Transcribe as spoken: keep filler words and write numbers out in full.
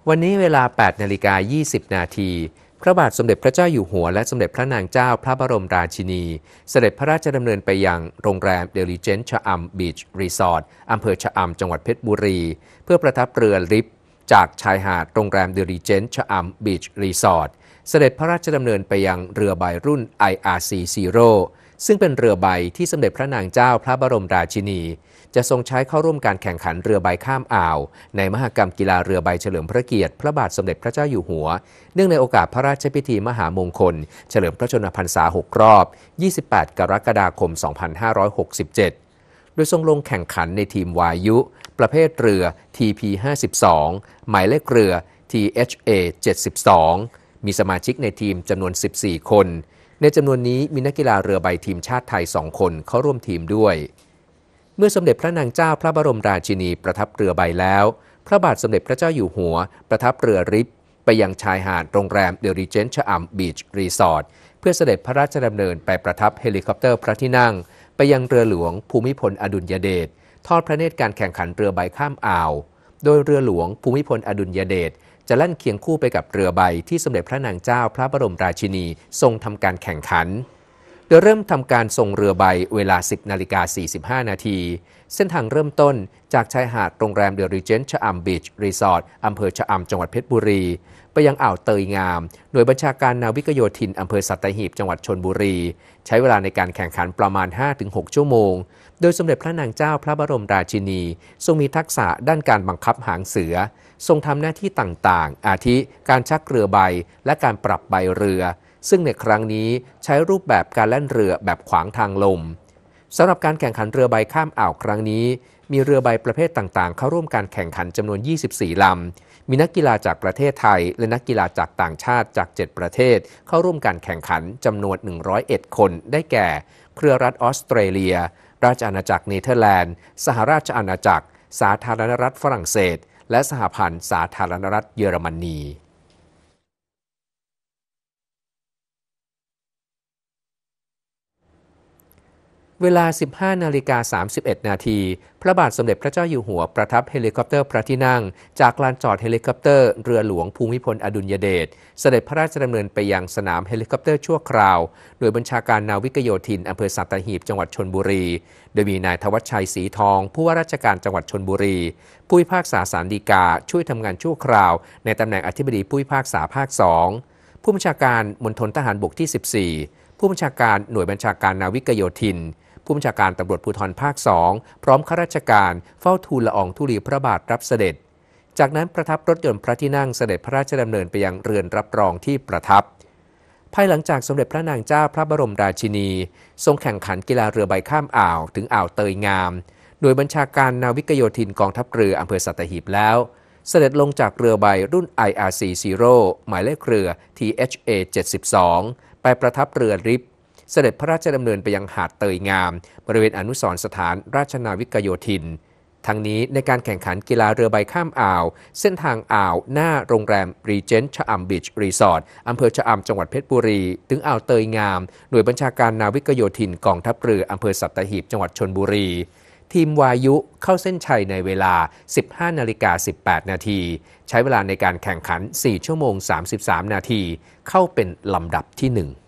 วันนี้เวลา แปดนาฬิกายี่สิบนาทีพระบาทสมเด็จพระเจ้าอยู่หัวและสมเด็จพระนางเจ้าพระบรมราชินีเสด็จพระราชดำเนินไปยังโรงแรมเดลิเจนต์ชะอำบีชรีสอร์ทอำเภอชะอำจังหวัดเพชรบุรีเพื่อประทับเรือริฟจากชายหาดโรงแรมเดลิเจนต์ชะอำบีชรีสอร์ทเสด็จพระราชดำเนินไปยังเรือใบรุ่น ไอ อาร์ ซี Zero ซึ่งเป็นเรือใบที่สมเด็จพระนางเจ้าพระบรมราชินีจะทรงใช้เข้าร่วมการแข่งขันเรือใบข้ามอ่าวในมหกรรมกีฬาเรือใบเฉลิมพระเกียรติพระบาทสมเด็จพระเจ้าอยู่หัวเนื่องในโอกาสพระราชพิธีมหามงคลเฉลิมพระชนมพรรษาหกรอบยี่สิบแปดกรกฎาคมสองพันห้าร้อยหกสิบเจ็ดโดยทรงลงแข่งขันในทีมวายุประเภทเรือ ที พี ห้าสิบสอง หมายเลขเรือ ที เอช เอ เจ็ดสิบสองมีสมาชิกในทีมจำนวนสิบสี่คนในจำนวนนี้มีนักกีฬาเรือใบทีมชาติไทยสองคนเข้าร่วมทีมด้วยเมื่อสมเด็จพระนางเจ้าพระบรมราชินีประทับเรือใบแล้วพระบาทสมเด็จพระเจ้าอยู่หัวประทับเรือริฟไปยังชายหาดโรงแรมเดลิเจนต์ชะอำบีชรีสอร์ทเพื่อเสด็จพระราชดำเนินไปประทับเฮลิคอปเตอร์พระที่นั่งไปยังเรือหลวงภูมิพลอดุลยเดชทอดพระเนตรการแข่งขันเรือใบข้ามอ่าวโดยเรือหลวงภูมิพลอดุลยเดชจะแล่นเคียงคู่ไปกับเรือใบที่สมเด็จพระนางเจ้าพระบรมราชินีทรงทำการแข่งขันโดยเริ่มทำการส่งเรือใบเวลา สิบนาฬิกาสี่สิบห้านาทีเส้นทางเริ่มต้นจากชายหาดโรงแรมเดลิเจนต์ชะอำบีชรีสอร์ทอำเภอชะอำจังหวัดเพชรบุรีไปยังอ่าวเตยงามหน่วยบัญชาการนาวิกโยธินอำเภอสัตหีบจังหวัดชลบุรีใช้เวลาในการแข่งขันประมาณ ห้าถึงหก ชั่วโมงโดยสมเด็จพระนางเจ้าพระบรมราชินีทรงมีทักษะด้านการบังคับหางเสือทรงทำหน้าที่ต่างๆอาทิการชักเรือใบและการปรับใบเรือซึ่งในครั้งนี้ใช้รูปแบบการแล่นเรือแบบขวางทางลมสำหรับการแข่งขันเรือใบข้ามอ่าวครั้งนี้มีเรือใบประเภทต่างๆเข้าร่วมการแข่งขันจำนวนยี่สิบสี่ลำมีนักกีฬาจากประเทศไทยและนักกีฬาจากต่างชาติจากเจ็ดประเทศเข้าร่วมการแข่งขันจำนวนหนึ่งร้อยเอ็ดคนได้แก่เครือรัฐออสเตรเลียราชอาณาจักรเนเธอร์แลนด์สหราชอาณาจักรสาธารณรัฐฝรั่งเศสและสหพันธ์สาธารณรัฐเยอรมนีเวลา สิบห้านาฬิกาสามสิบเอ็ดนาทีพระบาทสมเด็จพระเจ้าอยู่หัวประทับเฮลิคอปเตอร์พระที่นั่งจากลานจอดเฮลิคอปเตอร์เรือหลวงภูมิพลอดุลยเดชเสด็จพระราชดำเนินไปยังสนามเฮลิคอปเตอร์ชั่วคราวโดยบัญชาการนาวิกโยธินอำเภอสัตหีบจังหวัดชลบุรีโดยมีนายธวัชชัยศรีทองผู้ว่าราชการจังหวัดชลบุรีผู้พิพากษาศาลฎีกาช่วยทำงานชั่วคราวในตำแหน่งอธิบดีผู้พิพากษาภาคสองผู้บัญชาการมณฑลทหารบกที่สิบสี่ผู้บัญชาการหน่วยบัญชาการนาวิกโยธินผู้บัญชาการตำรวจภูธรภาคสองพร้อมข้าราชการเฝ้าทูลละอองธุลีพระบาทรับเสด็จจากนั้นประทับรถยนต์พระที่นั่งเสด็จพระราชดำเนินไปยังเรือนรับรองที่ประทับภายหลังจากสมเด็จพระนางเจ้าพระบรมราชินีทรงแข่งขันกีฬาเรือใบข้ามอ่าวถึงอ่าวเตยงามโดยบัญชาการนาวิกโยธินกองทัพเรืออำเภอสัตหีบแล้วเสด็จลงจากเรือใบรุ่น ไอ อาร์ ซี Zero หมายเลขเรือ ที เอช เอ เจ็ดสิบสองไปประทับเรือริฟเสด็จพระราชดำเนินไปยังหาดเตยงามบริเวณอนุสรณ์สถานราชนาวิกโยธินทั้งนี้ในการแข่งขันกีฬาเรือใบข้ามอ่าวเส้นทางอ่าวหน้าโรงแรมรีเจนต์ชะอำบีชรีสอร์ทอำเภอชะอำจังหวัดเพชรบุรีถึงอ่าวเตยงามหน่วยบัญชาการนาวิกโยธินกองทัพเรืออำเภอสัตหีบจังหวัดชลบุรีทีมวายุเข้าเส้นชัยในเวลา สิบห้านาฬิกาสิบแปดนาทีใช้เวลาในการแข่งขันสี่ชั่วโมงสามสิบสามนาทีเข้าเป็นลำดับที่หนึ่ง